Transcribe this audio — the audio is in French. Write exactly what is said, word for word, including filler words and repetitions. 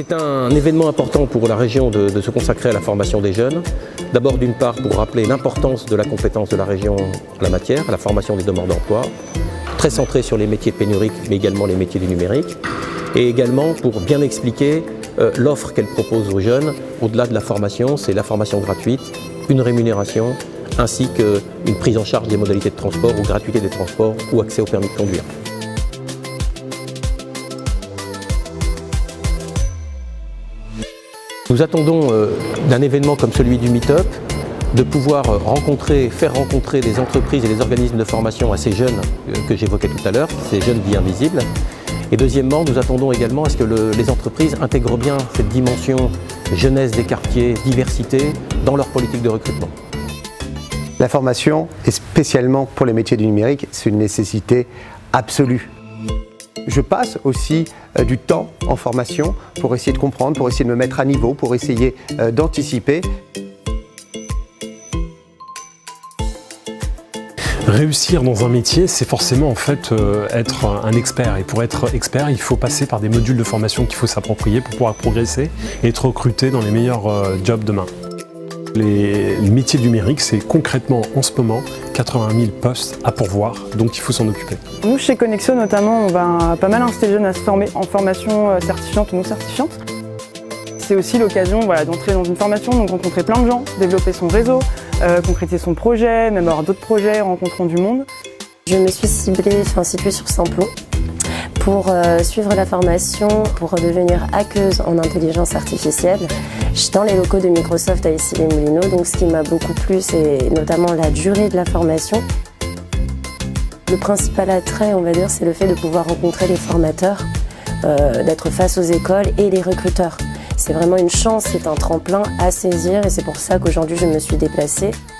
C'est un événement important pour la région de, de se consacrer à la formation des jeunes. D'abord, d'une part, pour rappeler l'importance de la compétence de la région en la matière, la formation des demandeurs d'emploi, très centrée sur les métiers pénuriques, mais également les métiers du numérique, et également pour bien expliquer euh, l'offre qu'elle propose aux jeunes. Au-delà de la formation, c'est la formation gratuite, une rémunération, ainsi qu'une prise en charge des modalités de transport ou gratuité des transports ou accès au permis de conduire. Nous attendons euh, d'un événement comme celui du Meetup de pouvoir rencontrer, faire rencontrer des entreprises et des organismes de formation à ces jeunes euh, que j'évoquais tout à l'heure, ces jeunes dits invisibles. Et deuxièmement, nous attendons également à ce que le, les entreprises intègrent bien cette dimension jeunesse des quartiers, diversité, dans leur politique de recrutement. La formation, et spécialement pour les métiers du numérique, c'est une nécessité absolue. Je passe aussi euh, du temps en formation pour essayer de comprendre, pour essayer de me mettre à niveau, pour essayer euh, d'anticiper. Réussir dans un métier, c'est forcément en fait euh, être un expert. Et pour être expert, il faut passer par des modules de formation qu'il faut s'approprier pour pouvoir progresser et être recruté dans les meilleurs euh, jobs demain. Les, les métiers du numérique, c'est concrètement en ce moment quatre-vingt mille postes à pourvoir, donc il faut s'en occuper. Nous, chez Connexio notamment, on va pas mal inciter les jeunes à se former en formation certifiante ou non certifiante. C'est aussi l'occasion voilà, d'entrer dans une formation, donc rencontrer plein de gens, développer son réseau, euh, concrétiser son projet, même avoir d'autres projets, rencontrant du monde. Je me suis ciblée, enfin située sur Saint-Plon pour euh, suivre la formation pour devenir hackeuse en intelligence artificielle dans les locaux de Microsoft à Issy-les-Moulineaux. Donc ce qui m'a beaucoup plu, c'est notamment la durée de la formation. Le principal attrait, on va dire, c'est le fait de pouvoir rencontrer les formateurs, euh, d'être face aux écoles et les recruteurs. C'est vraiment une chance, c'est un tremplin à saisir et c'est pour ça qu'aujourd'hui je me suis déplacée.